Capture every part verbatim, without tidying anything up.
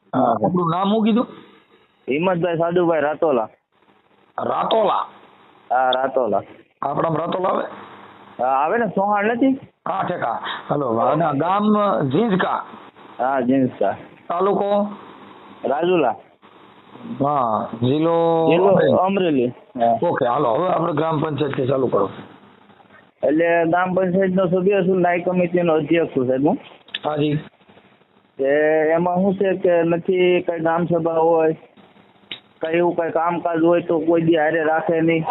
હા આપણું નામ શું કીધું? હિંમતભાઈ સાધુભાઈ રાતોલા. રાતોલા? હા રાતોલા. આપણામાં રાતોલા આવે? હા આવે ને, સોહાણ નથી? હા ઠેકા. હલો. અને ગામ ઝીંઝકા? હા ઝીંઝકા. તાલુકો? રાજુલા. હા. જિલ્લો? જિલ્લો અમરેલી. ઓકે હાલો, હવે આપણે ગ્રામ પંચાયત થી ચાલુ કરો. એટલે ગ્રામ પંચાયત નો સભ્ય છું, નાય કમિટી નો અધ્યક્ષ છું સાહેબ હું. હાજી. એ એમાં શું છે કે નથી કઈ ગ્રામ સભા હોય, કઈ એવું કઈ કામકાજ હોય તો કોઈ દી હારે રાખે નહીં.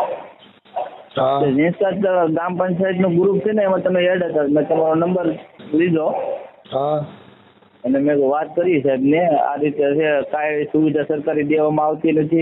ઝીંઝકા ગ્રામ પંચાયત નું ગ્રુપ છે ને, એમાં તમે એડ હતા, મેં તમારો નંબર લીધો. હા. અને મેં વાત કરી સાહેબ ને, આ રીતે છે, કાંઈ સુવિધા સરકારી દેવામાં આવતી નથી.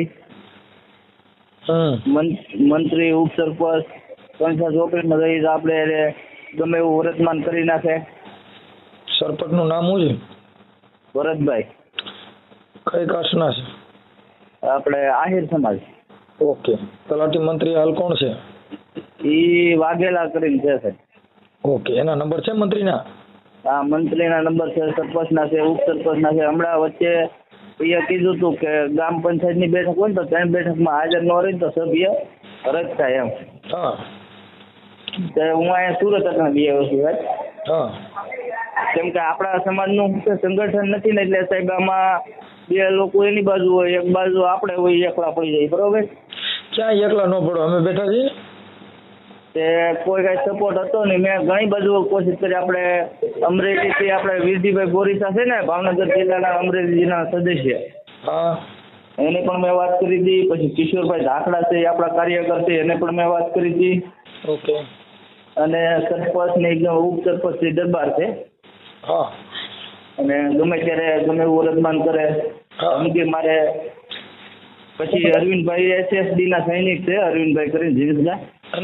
મંત્રી ઉપસરપંચ પંચાયત ઓફિસમાં રહી તો આપણે ગમે એવું વર્તમાન કરી નાખે. સરપંચ નું નામ શું છે? ભરતભાઈ. કઈ કાસ્ટના છે? આપણે આહિર સમાજ. ઓકે. તલાટી મંત્રી હાલ કોણ છે? ઈ વાઘેલા કરીને છે સાહેબ. ઓકે. એના નંબર છે મંત્રીના? હા મંત્રીના નંબર છે, સરપંચના છે, ઉપસરપંચના છે. હમણાં વચ્ચે એ કીધું હતું કે ગ્રામ પંચાયતની બેઠક હોય ને તો ત્રણ બેઠકમાં હાજર ન રહી તો સભ્ય રદ થાય એમ. હા. તો હું અહીંયા સુરત હતા બે વર્ષથી સાહેબ. હા. કેમ કે આપણા સમાજનું સંગઠન નથી ને, એટલે સાહેબ આમાં બે લોકો એની બાજુ હોય, એક બાજુ આપણે હોય, એકલા પડી જાય. બરોબર? ક્યાં એકલા ન પડો, અમે બેઠા છીએ. તે કોઈ કઈ સપોર્ટ હતો નહીં. મેં ઘણી બધું કોશિશ કરી. આપણે અમરેલીથી આપણે વીરજીભાઈ બોરીસા છે ને, ભાવનગર જિલ્લાના અમરેલી જિલ્લાના સદસ્ય, હા એને પણ મેં વાત કરી હતી. પછી કિશોરભાઈ ધાકડા છે, એ આપણા કાર્યકર છે, એને પણ મેં વાત કરી હતી. ઓકે. અને સરપંચ ને એકદમ ઉપસરપંચ શ્રી દરબાર છે. હા. અને ગમે ત્યારે ગમે એવું વર્તમાન કરે ધમકી મારે. પછી અરવિંદભાઈ એસએસડી ના સૈનિક છે, અરવિંદભાઈ કરીને ઝીંઝકા.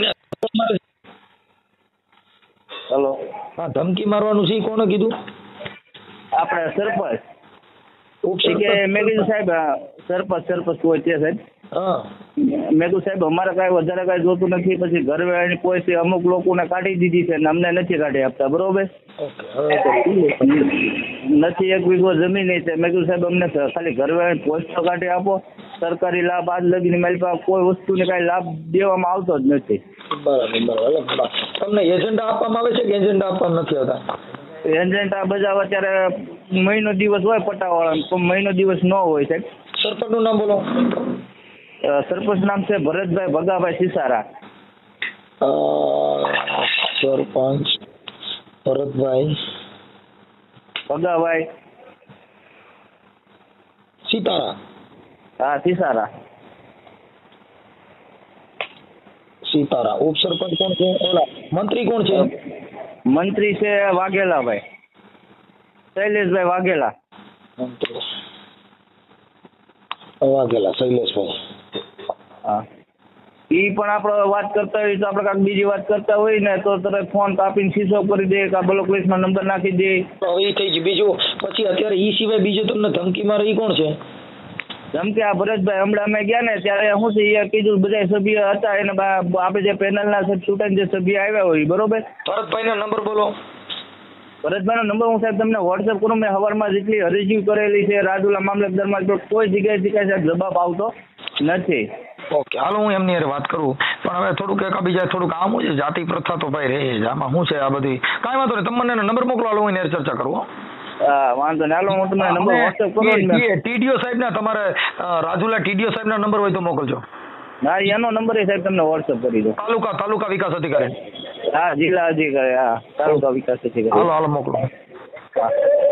હેલો. હા ધમકી મારવાનું છે કોણે કીધું? આપણે સરપંચ. ઉપસરપંચ. મેં કીધું સાહેબ સરપંચ સરપંચ કોઈ છે સાહેબ. હા. મેં કીધું સાહેબ અમારે કાંઈ વધારે કાંઈ જોતું નથી. પછી ઘરવાળાની પોસ્ટ અમુક લોકોને કાઢી દીધી છે ને અમને નથી કાઢી આપતા. બરોબર? નથી એક વીઘો જમીન નહીં છે. મેં કીધું સાહેબ અમને ખાલી ઘરવાળાની પોસ્ટ તો કાઢી આપો. સરકારી લાભ આજ લગીને મારી પાસે કોઈ વસ્તુને કાંઈ લાભ દેવામાં આવતો જ નથી. બરાબર બરાબર. તમને એજન્ડા આપવામાં આવે છે કે એજન્ડા આપવામાં નથી આવતા? એજન્ડા બધા અત્યારે મહિનો દિવસ હોય પટ્ટાવાળા, પણ મહિનો દિવસ ન હોય સાહેબ. સરપંચનું નામ બોલો. સરપંચ નામ છે ભરતભાઈ ભગાભાઈ સિસારા. સરપંચ ભરતભાઈ ભગાભાઈ સીતારા. હા સિસારા. સીતારા. ઉપસરપંચ કોણ છે? ઓલા મંત્રી કોણ છે? મંત્રી છે વાઘેલાભાઈ, શૈલેષભાઈ વાઘેલા. મંત્રી વાઘેલા શૈલેષભાઈ. હા. ઈ પણ આપણે વાત કરતા હોય તો આપણે કાંઈક બીજી વાત કરતા હોય ને તો તરત ફોન કાપીને સ્વિચ ઓફ કરી દે, કાં બ્લોક લિસ્ટમાં નંબર નાખી દે. એ થઈ ગયું. બીજું પછી અત્યારે ઈ સિવાય બીજું તમને ધમકી મારે ઈ કોણ છે? ધમકી આ ભરતભાઈ. હમણાં અમે ગયા ને ત્યારે શું છે એ કીધું બધા સભ્ય હતા એને આપણે જે પેનલના ચૂંટાઈને જે સભ્ય આવ્યા હોય બરોબર. ભરતભાઈનો નંબર બોલો. ભરતભાઈનો નંબર હું સાહેબ તમને વોટ્સએપ કરું. મેં સવારમાં જેટલી અરજી કરેલી છે રાજુલા મામલતદારમાં તો કોઈ જગ્યાએથી કાંઈ સાહેબ જવાબ આવતો નથી. ઓકે હાલો હું એમની હારે વાત કરું. પણ હવે થોડુંક એકાબીજા થોડુંક આમ છે જાતિ પ્રથા તો ભાઈ રહે જ. આમાં શું છે આ બધી કાંઈ વાંધો નહીં. તમને નંબર મોકલો, હાલો હું એની હારે ચર્ચા કરું. હા વાંધો નહીં. હાલો હું તમને નંબર વોટ્સએપ કરું. ટીડીઓ સાહેબના તમારે રાજુલા ટીડીઓ સાહેબના નંબર હોય તો મોકલજો. હા એનો નંબર એ સાહેબ તમને વોટ્સએપ કરી દો. તાલુકા તાલુકા વિકાસ અધિકારી. હા જિલ્લા અધિકારી. હા તાલુકા વિકાસ અધિકારી. હાલો હાલો મોકલો. હા.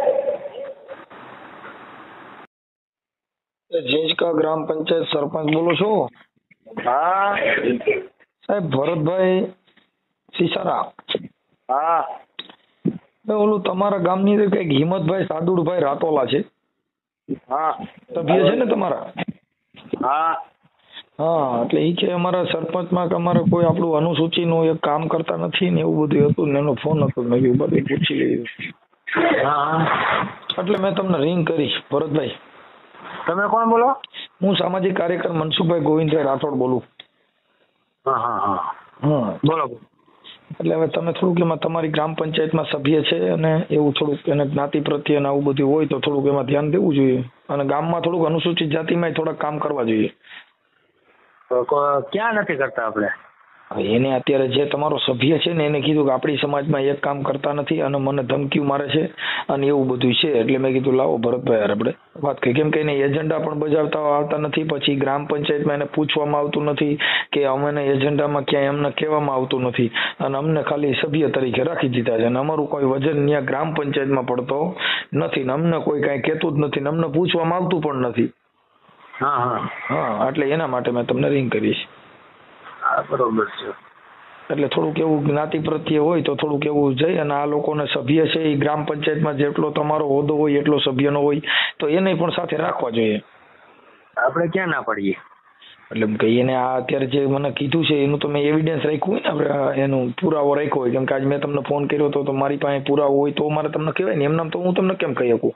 ઝીંઝકા ગ્રામ પંચાયત સરપંચ બોલો છો? હા સાહેબ ભરતભાઈ સિસારા. હા. ઓલું તમારા ગામની અંદર કઈક હિંમતભાઈ સાદુડભાઈ રાતોલા છે. હા સભ્ય છે ને તમારા? હા. હા એટલે એ કે અમારા સરપંચમાં કે અમારે કોઈ આપણું અનુસૂચિનું એક કામ કરતા નથી ને એવું બધું હતું ને એનો ફોન હતો. મેં કીધું બધું પૂછી લીધું. હા એટલે મેં તમને રિંગ કરી. ભરતભાઈ તમે કોણ બોલો? હું સામાજિક કાર્યકર મનસુખભાઈ ગોવિંદભાઈ રાઠોડ બોલું. હા હા હા હા બોલો. એટલે હવે તમે થોડુંક એમાં તમારી ગ્રામ પંચાયતમાં સભ્ય છે અને એવું થોડુંક એને જ્ઞાતિ પ્રત્યે અને આવું બધું હોય તો થોડુંક એમાં ધ્યાન દેવું જોઈએ અને ગામમાં થોડુંક અનુસૂચિત જાતિમાં થોડાક કામ કરવા જોઈએ. તો કો- ક્યાં નથી કરતા આપણે? હવે એને અત્યારે જે તમારો સભ્ય છે ને એને કીધું કે આપણી સમાજમાં એક કામ કરતા નથી અને મને ધમકીઓ મારે છે અને એવું બધું છે. એટલે મેં કીધું લાવો ભરતભાઈ યાર આપણે વાત કરી, કેમ કે એને એજન્ડા પણ બજાવતા આવતા નથી, પછી ગ્રામ પંચાયતમાં એને પૂછવામાં આવતું નથી કે અમને એજન્ડામાં ક્યાંય અમને કહેવામાં આવતું નથી અને અમને ખાલી સભ્ય તરીકે રાખી દીધા છે અને અમારું કોઈ વજન ત્યાં ગ્રામ પંચાયતમાં પડતો નથી ને અમને કોઈ કાંઈ કહેતું જ નથી ને અમને પૂછવામાં આવતું પણ નથી. હા હા હા એટલે એના માટે મેં તમને રિંગ કરી છે. હા બરોબર છે. એટલે થોડુંક એવું જ્ઞાતિ પ્રત્યે હોય તો થોડુંક એવું જઈ અને આ લોકોને સભ્ય છે એ ગ્રામ પંચાયતમાં જેટલો તમારો હોદ્દો હોય એટલો સભ્યનો હોય તો એને પણ સાથે રાખવા જોઈએ. આપણે ક્યાં ના પડીએ? એટલે એમ કહીએ ને આ અત્યારે જે મને કીધું છે એનું તો મેં એવિડન્સ રાખ્યું હોય ને આપણે એનું પુરાવો રાખ્યો હોય, કેમ કે આજ મેં તમને ફોન કર્યો હતો તો મારી પાસે પુરાવો હોય તો મારે તમને કહેવાય ને, એમનામ તો હું તમને કેમ કહી શકું.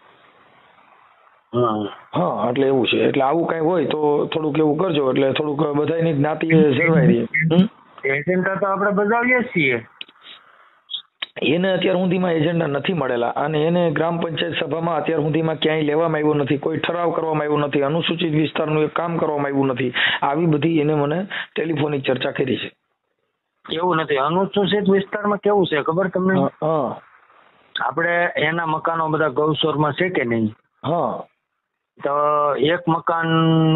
હા એટલે એવું છે. એટલે આવું કઈ હોય તો થોડુંક એવું કરજો એટલે થોડુંક બધાની જ્ઞાતિ જળવાઈ રહે. એજન્ડા તો આપણે બજાવીએ જ છીએ. એને અત્યાર સુધીમાં એજન્ડા નથી મળેલા અને એને ગ્રામ પંચાયત સભામાં અત્યાર સુધીમાં ક્યાંય લેવામાં આવ્યું નથી, કોઈ ઠરાવ કરવામાં આવ્યો નથી, અનુસૂચિત વિસ્તારનું એક કામ કરવામાં આવ્યું નથી. આવી બધી એને મને ટેલિફોનિક ચર્ચા કરી છે. એવું નથી. અનુસૂચિત વિસ્તારમાં કેવું છે ખબર તમને? હા આપણે એના મકાનો બધા ગૌસોરમાં છે કે નહીં? હા તો એક મકાન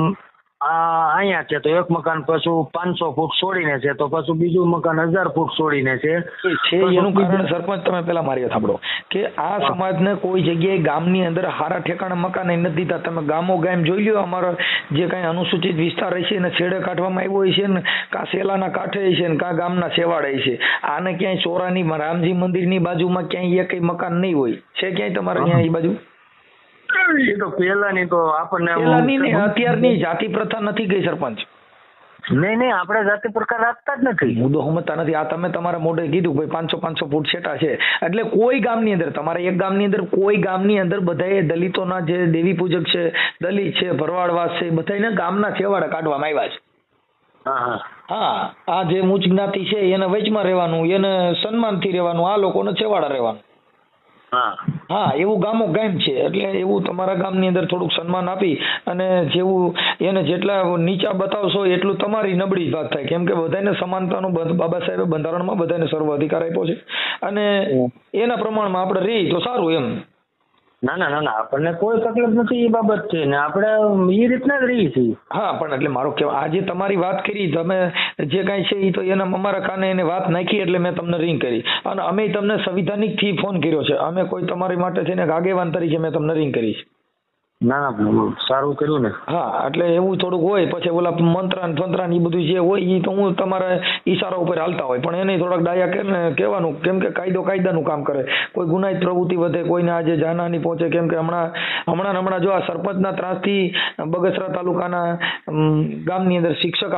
આ અહીંયા છે તો એક મકાન પાછું પાંચસો ફૂટ છોડીને છે તો પાછું બીજું મકાન હજાર ફૂટ છોડીને છે. છે એનું કારણ સરપંચ તમે પેલા મારી વાત સાંભળો કે આ સમાજને કોઈ જગ્યાએ ગામની અંદર હારા ઠેકાણે મકાન નથી દીધા. તમે ગામો ગામ જોઈ લ્યો, અમારા જે કઈ અનુસૂચિત વિસ્તાર છે એને છેડે કાઢવામાં આવ્યો હોય છે ને કા સેલાના કાંઠે છે ને કા ગામના છેવાડે છે. આને ક્યાંય ચોરાની રામજી મંદિરની બાજુમાં ક્યાંય એક મકાન નહીં હોય છે ક્યાંય તમારે ત્યાં એ બાજુ? એ તો પેલાની તો આપણને પેલાની ને અત્યારની જાતિ પ્રથા નથી ગઈ સરપંચ. નહીં નહીં આપણે જાતિ પ્રકાર રાખતા જ નથી. મુદ્દો સમજતા નથી. આ તમે તમારા મોઢે કીધું ભાઈ પાંચસો પાંચસો ફૂટ છેટા છે એટલે કોઈ ગામની અંદર તમારે એક ગામની અંદર કોઈ ગામની અંદર બધાએ દલિતોના જે દેવી પૂજક છે, દલિત છે, ભરવાડવાસ છે, બધાને ગામના છેવાડે કાઢવામાં આવ્યા છે. હા હા આ જે ઉચ્ચ જ્ઞાતિ છે એને વચમાં રહેવાનું, એને સન્માનથી રહેવાનું, આ લોકોને છેવાડા રહેવાનું. હા હા એવું ગામો ગામ છે. એટલે એવું તમારા ગામની અંદર થોડુંક સન્માન આપી અને જેવું એને જેટલા નીચા બતાવશો એટલું તમારી નબળી વાત થાય, કેમ કે બધાને સમાનતાનો બાબા સાહેબે બંધારણમાં બધાને સર્વ અધિકાર આપ્યો છે અને એના પ્રમાણમાં આપણે રહી તો સારું એમ. ના ના ના ના આપણને કોઈ તકલીફ નથી એ બાબત છે ને આપણે એ રીતના જ રહીએ છીએ. હા પણ એટલે મારો કહેવા આજે તમારી વાત કરી તમે જે કાંઈ છે એ તો એના અમારા કાને એને વાત નાખી એટલે મેં તમને રિંગ કરી અને અમે તમને સંવિધાનિકથી ફોન કર્યો છે. અમે કોઈ તમારી માટે થઈને આગેવાન તરીકે મેં તમને રિંગ કરી છે. ના ના સારું કર્યું ને. હા એટલે એવું થોડુંક હોય પછી ઓલા મંત્રાન તંત્રાન એ બધું જે હોય એ તો હું તમારા ઈશારા ઉપર હાલતા હોય પણ એને થોડાક ડાયા કરીને કહેવાનું, કેમ કે કાયદો કાયદાનું કામ કરે. કોઈ ગુનાહિત પ્રવૃત્તિ વધે, કોઈને આજે જાનહાની પહોંચે, કેમ કે હમણાં હમણાં હમણાં જો આ સરપંચના ત્રાસથી બગસરા તાલુકાના ગામની અંદર શિક્ષક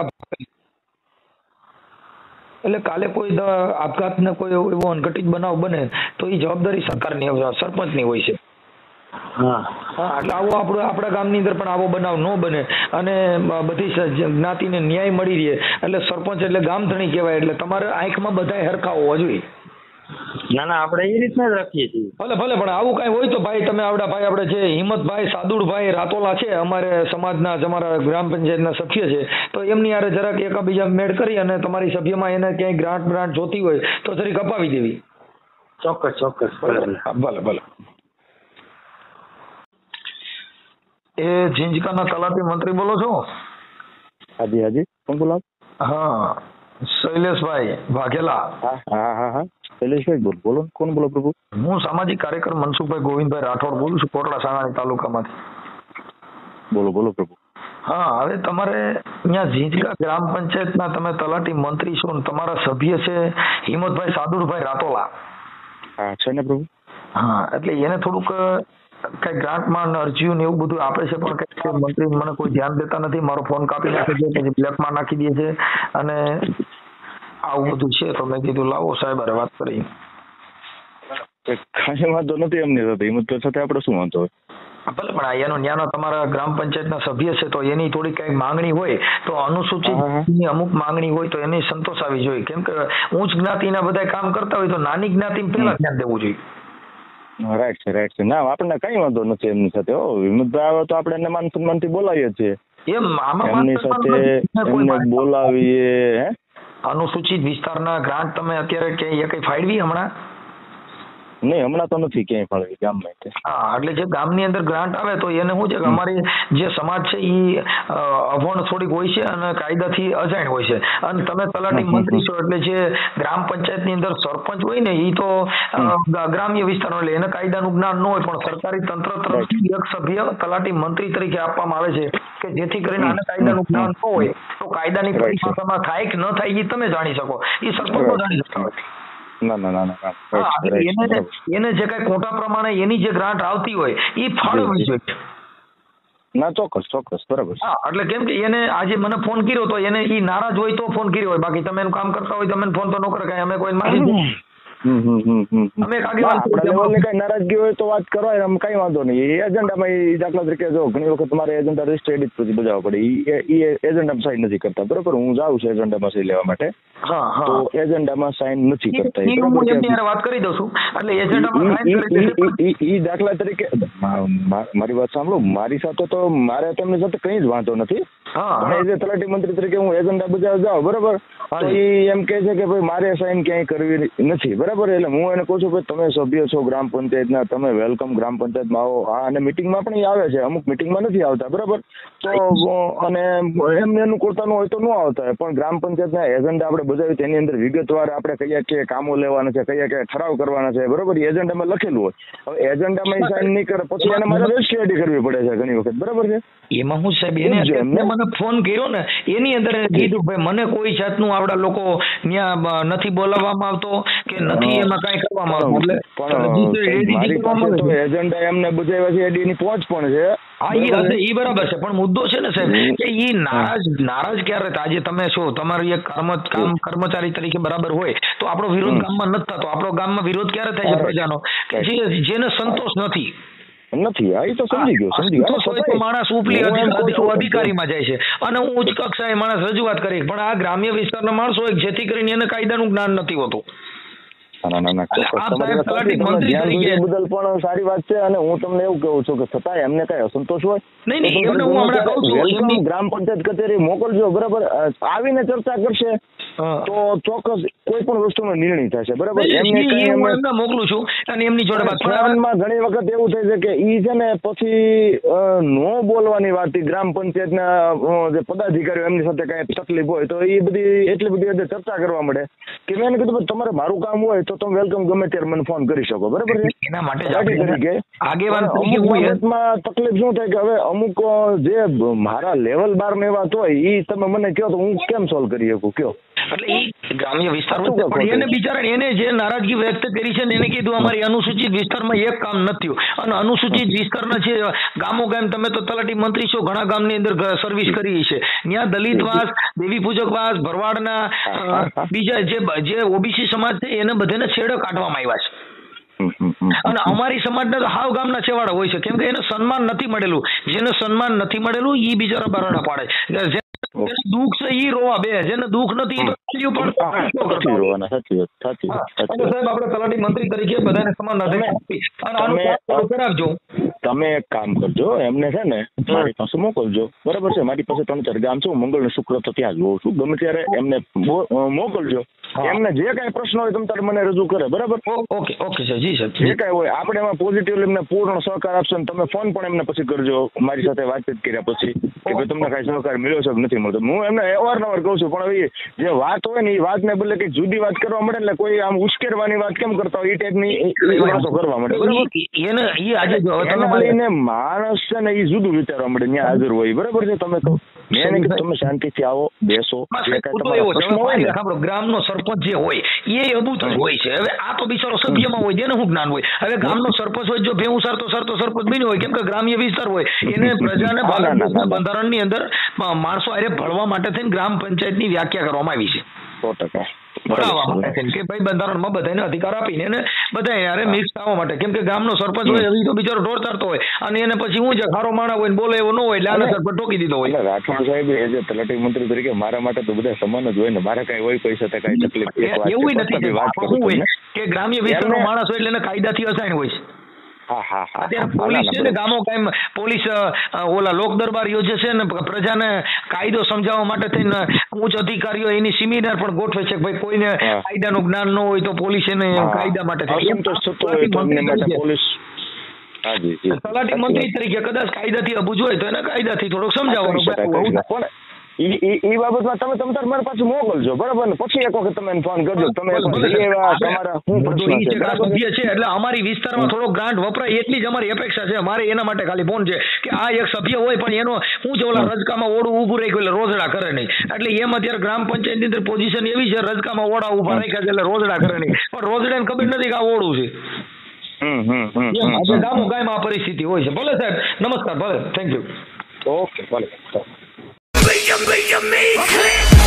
એટલે કાલે કોઈ આપઘાતને કોઈ એવો અનઘટિત બનાવ બને તો એ જવાબદારી સરકારની સરપંચની હોય છે. હા હા એટલે આવો આપણો આપણા ગામની અંદર પણ આવો બનાવ ન બને અને બધી જ્ઞાતિને ન્યાય મળી રહે એટલે સરપંચ એટલે ગામધણી કહેવાય. એટલે તમારે આંખમાં બધાય હરખા હોવા જોઈએ. ના ના આપણે એ રીતના જ રાખીએ છીએ. ભલે ભલે પણ આવું કાંઈ હોય તો ભાઈ તમે આવડા ભાઈ આપણે જે હિંમતભાઈ સાદુડભાઈ રાતોલા છે અમારે સમાજના અમારા ગ્રામ પંચાયતના સભ્ય છે તો એમની યારે જરાક એકાબીજા મેળ કરી અને તમારી સભ્યમાં એને ક્યાંય ગ્રાન્ટ બ્રાન્ટ જોતી હોય તો જરીક અપાવી દેવી. ચોક્કસ ચોક્કસ ભલે ભલે. એ ઝીંઝકાના તલાટી મંત્રી બોલો છો? હાજી હાજી કોણ બોલો? હા શૈલેષભાઈ વાઘેલા. હા હા હા શૈલેષભાઈ બોલ બોલો. કોણ બોલો પ્રભુ? હું સામાજિક કાર્યકર મનસુખભાઈ ગોવિંદભાઈ રાઠોડ બોલું છું, કોટડા સાંગાણી તાલુકામાંથી. બોલો બોલો પ્રભુ. હા હવે તમારે અહીંયા ઝીંઝકા ગ્રામ પંચાયતના તમે તલાટી મંત્રી છો ને તમારા સભ્ય છે હિંમતભાઈ સાદુરભાઈ રાતોલા. હા છે ને પ્રભુ. હા એટલે એને થોડુંક કઈ ગ્રાન્ટમાં અરજીઓ ને એવું બધું આપે છે પણ કઈ મંત્રી મને કોઈ ધ્યાન દેતા નથી. મારો ફોન કાપી નાખે છે, પછી બ્લેકમાં નાખી દે છે અને આવું બધું છે તો મેં કીધું લાવો સાહેબ અરે વાત કરી. કાંઈ વાંધો નથી એમની સાથે હિંમત સાથે આપણે શું વાંધો હોય. ભલે પણ આ એનો ન્યાનો તમારા ગ્રામ પંચાયતના સભ્ય છે તો એની થોડી કઈક માંગણી હોય તો અનુસૂચિતની અમુક માંગણી હોય તો એને સંતોષ આવી જોઈએ, કેમ કે ઉચ્ચ જ્ઞાતિના બધા કામ કરતા હોય તો નાની જ્ઞાતિ પહેલા ધ્યાન દેવું જોઈએ. રાઈટ છે રાઈટ છે. ના આપણને કઈ વાંધો નથી એમની સાથે. હો વિમતભાઈ આવે તો આપણે એને માન સન્માનથી બોલાવીએ છીએ. એમ આમાં એમની સાથે એમને બોલાવીએ. હે અનુસૂચિત વિસ્તારના ગ્રાન્ટ તમે અત્યારે ક્યાંય કઈ ફાળવી હમણાં? નહીં હમણાં તો નથી ક્યાંય ફાળવી ગામમાં. હા એટલે જે ગામની અંદર ગ્રાન્ટ આવે તો એને શું છે કે અમારી જે સમાજ છે એ અભણ થોડીક હોય છે અને કાયદાથી અજાણ હોય છે, અને તમે તલાટી મંત્રી છો એટલે જે ગ્રામ પંચાયતની અંદર સરપંચ હોય ને એ તો ગ્રામ્ય વિસ્તારનો એટલે એને કાયદાનું જ્ઞાન ન હોય, પણ સરકારી તંત્ર તરફથી એક સભ્ય તલાટી મંત્રી તરીકે આપવામાં આવે છે કે જેથી કરીને આને કાયદાનું જ્ઞાન ન હોય તો કાયદાની પરિભાષામાં થાય કે ન થાય એ તમે જાણી શકો, એ સરપંચ જાણી શકતા હોય. ના ના ના ના એને એને જે કઈ કોટા પ્રમાણે એની જે ગ્રાન્ટ આવતી હોય એ ફાળવવી જોઈએ. ના ચોક્કસ ચોક્કસ બરાબર. હા એટલે કેમ કે એને આજે મને ફોન કર્યો તો એને ઈ નારાજ હોય તો ફોન કર્યો હોય, બાકી તમે એનું કામ કરતા હોય તમે ફોન તો ન કરે કાંઈ, અમે કોઈ માગી અમે કઈ નારાજગી હોય તો વાત કરવાય, આમ કઈ વાંધો નહીં. એ એજન્ડામાં એ દાખલા તરીકે જો ઘણી વખત તમારે એજન્ડા રજિસ્ટર પછી બજાવવા પડે, એ એજન્ડામાં સાઈન નથી કરતા બરોબર. હું જાઉં છું એજન્ડામાં સહી લેવા માટે તો એજન્ડામાં સાઈન નથી કરતા. વાત કરી દઉં છું એટલે એજન્ડામાં ઈ દાખલા તરીકે મારી વાત સાંભળો, મારી સાથે તો મારે તેમની સાથે કઈ જ વાંધો નથી. એઝ એ તલાટી મંત્રી તરીકે હું એજન્ડા બજાવવા જાઉં બરોબર, તો એ એમ કે છે કે ભાઈ મારે સાઈન ક્યાંય કરવી નથી બરાબર. એટલે હું એને કહું છું ભાઈ તમે સભ્ય છો ગ્રામ પંચાયતના, તમે વેલકમ ગ્રામ પંચાયતમાં આવો. હા અને મિટિંગમાં પણ એ આવે છે, અમુક મિટિંગમાં નથી આવતા બરાબર. તો અને એમને અનુકૂળતાનું હોય તો ન આવતા હોય, પણ ગ્રામ પંચાયતના એજન્ડા આપણે બજાવી તેની અંદર વિગતવાર આપણે કયા કયા કામો લેવાના છે, કયા કયા ઠરાવ કરવાના છે બરાબર, એ એજન્ડામાં લખેલું હોય. હવે એજન્ડામાં સાઈન નહીં કરે પછી એને મારે રજિસ્ટ્રી કરવી પડે છે ઘણી વખત બરાબર છે. એમાં હું સાહેબ એને મને ફોન કર્યો ને એની અંદર કીધું ભાઈ મને કોઈ જાતનું આવડા લોકો ત્યાં નથી બોલાવવામાં આવતો કે નથી એમાં કઈ કરવામાં આવતું, એટલે એજન્ડા એમને બજાવ્યા છે એની પહોંચ પણ છે. હા એ બરાબર છે, પણ મુદ્દો છે ને સાહેબ કે એ નારાજ નારાજ ક્યારે થાય? આજે તમે શું તમારું એક કર્મ કામ કર્મચારી તરીકે બરાબર હોય તો આપણો વિરોધ ગામમાં નથી થતો. આપણો ગામમાં વિરોધ ક્યારે થાય છે પ્રજાનો કે જેને સંતોષ નથી નથી. આ તો સમજી ગયો સમજી ગયો. માણસ ઉપલી અધિકારીમાં જાય છે અને હું ઉચ્ચ કક્ષાએ માણસ રજૂઆત કરી, પણ આ ગ્રામ્ય વિસ્તારના માણસો હોય જેથી કરીને એને કાયદાનું જ્ઞાન નથી હોતું. બદલ પણ સારી વાત છે, અને હું તમને એવું કહું છું કે છતાં એમને કઈ અસંતોષ હોય ગ્રામ પંચાયત કચેરી મોકલજો બરાબર, આવીને ચર્ચા કરશે તો ચોક્કસ કોઈ પણ વસ્તુનો નિર્ણય થશે બરાબર. મોકલું છું અને એમની જોડે ઘણી વખત એવું થાય છે કે ઈ છે ને પછી નો બોલવાની વાત, ગ્રામ પંચાયતના જે પદાધિકારીઓ એમની સાથે કઈ તકલીફ હોય તો એ બધી એટલી બધી ચર્ચા કરવા મળે કે મેં કીધું તમારે મારું કામ હોય તો તમે વેલકમ ગમે ત્યારે મને ફોન કરી શકો બરાબર છે. એના માટે તકલીફ શું થાય કે હવે અમુક જે મારા લેવલ બાર ને વાત હોય એ તમે મને કહો તો હું કેમ સોલ્વ કરી શકું કયો? એટલે એ ગ્રામ્ય વિસ્તાર એને બિચારા એને જે નારાજગી વ્યક્ત કરી છે એને કીધું અમારી અનુસૂચિત વિસ્તારમાં એક કામ નથી, અને અનુસૂચિત વિસ્તારના છે ગામો ગામ તમે તો તલાટી મંત્રી છો, ઘણા ગામની અંદર સર્વિસ કરી છે, ત્યાં દલિતવાસ, દેવી પૂજકવાસ, ભરવાડના બીજા જે જે ઓબીસી સમાજ છે એને બધાને છેડો કાઢવામાં આવ્યા છે. અને અમારી સમાજના તો હાવ ગામના છેવાડા હોય છે, કેમ કે એને સન્માન નથી મળેલું. જેને સન્માન નથી મળેલું એ બિચારા બરાડા પાડે. દુઃખ છે ઈ રોવા બે, જેને દુઃખ નથી સાહેબ આપણે તલાટી મંત્રી તરીકે બધાને સમાન કરાવજો. તમે એક કામ કરજો, એમને છે ને મારી પાસે મોકલજો બરાબર છે. મારી પાસે ત્રણ ચાર ગામ છે, હું મંગળ ને શુક્ર તો ત્યાં જોઉં છું, ગમે ત્યારે એમને મોકલજો. એમને જે કઈ પ્રશ્ન હોય તમે તારે મને રજૂ કરે બરાબર. ઓકે ઓકે સર જી સર. જે કઈ હોય આપણે એમાં પોઝિટિવ એમને પૂર્ણ સહકાર આપશો, ને તમે ફોન પણ એમને પછી કરજો મારી સાથે વાતચીત કર્યા પછી કે ભાઈ તમને કઈ સહકાર મળ્યો છે કે નથી મળતો. હું એમને અવારનવાર કહું છું, પણ હવે જે વાત હોય ને એ વાત ને બદલે કઈ જુદી વાત કરવા મળે એટલે કોઈ આમ ઉશ્કેરવાની વાત કેમ કરતા હોય એ ટાઈપની વાતો કરવા મળે બરાબર. એને માણસ છે ને એ જુદું વિચારવા મળે ત્યાં હાજર હોય બરાબર છે. તમે કહો મેં તમે શાંતિથી આવો બેસો. ગ્રામનો સરપંચ જે હોય એ અબૂત જ હોય છે. હવે આ તો બિચારો સભ્યમાં હોય જેને શું જ્ઞાન હોય. હવે ગામનો સરપંચ હોય જો ભેવું સારતો સારતો સરપંચ બન્યો હોય, કેમ કે ગ્રામ્ય વિસ્તાર હોય એને પ્રજાને બંધારણની અંદર માણસો અરે ભળવા માટે થઈને ગ્રામ પંચાયતની વ્યાખ્યા કરવામાં આવી છે. સો ટકા ભણાવવા માટે થઈને કે ભાઈ બંધારણમાં બધાને અધિકાર આપીને એને બધા યારે મિક્સ થવા માટે, કેમ કે ગામનો સરપંચ હોય એ તો બિચારો ઢોર ચારતો હોય અને એને પછી હું છે ખારો માણા હોય ને બોલે એવો ન હોય એટલે આના સરપંચ ટોકી દીધો હોય. રાઠોડ સાહેબ એઝ એ તલાટી મંત્રી તરીકે મારા માટે તો બધા સમાન જ હોય ને, મારે કઈ હોય કોઈ સાથે કઈ તકલીફ એવું નથી વાત કરું કે ગ્રામ્ય વિસ્તારનો માણસ હોય એટલે એને કાયદાથી અસાઇન હોય છે. અત્યારે પોલીસ છે ને ગામો કાયમ પોલીસ ઓલા લોક દરબાર યોજે છે ને પ્રજાને કાયદો સમજાવવા માટે થઈને ઉચ્ચ અધિકારીઓ એની સેમિનાર પણ ગોઠવે છે. ભાઈ કોઈને કાયદાનું જ્ઞાન ન હોય તો પોલીસ એને કાયદા માટે તલાટી મંત્રી તરીકે કદાચ કાયદાથી અબૂજ હોય તો એને કાયદાથી થોડોક સમજાવવાનું. એ બાબતમાં તમે તમ તાર મારી પાછું મોકલજો, બરાબર ને? પછી એક વખત તમે ફોન કરજો. તમે તમારા શું પ્રશ્ન છે એટલે અમારી વિસ્તારમાં થોડો ગ્રાન્ટ વપરાય એટલી જ અમારી અપેક્ષા છે. મારે એના માટે ખાલી ફોન છે કે આ એક સભ્ય હોય પણ એનો શું છે ઓલા રજકામાં ઓળું ઊભું રહી ગયું એટલે રોજડા કરે નહીં. એટલે એમ અત્યારે ગ્રામ પંચાયતની અંદર પોઝિશન એવી છે રજકામાં ઓળા ઊભા રાખ્યા છે એટલે રોજડા કરે નહીં, પણ રોજડાને ખબર નથી કે આ ઓળું છે. ગામો ગાયમાં આ પરિસ્થિતિ હોય છે. ભલે સાહેબ, નમસ્કાર. ભલે, થેન્ક યુ. ઓકે, ભલે. Make you, make you, make it.